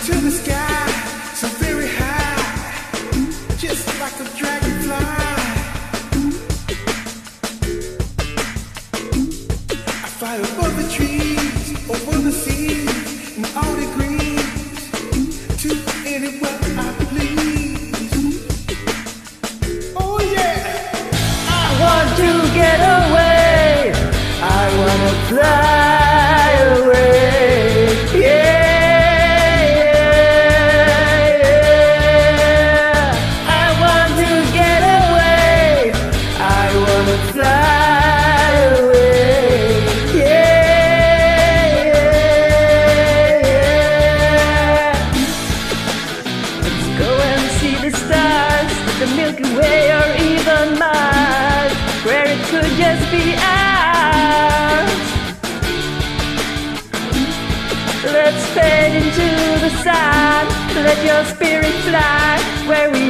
to the sky, so very high, just like a dragonfly. I fly above the trees, over the seas, in all degrees, to anywhere I please. Oh yeah! I want to get away, I wanna fly away, yeah. The Milky Way or even Mars, where it could just be ours. Let's fade into the sun, let your spirit fly where we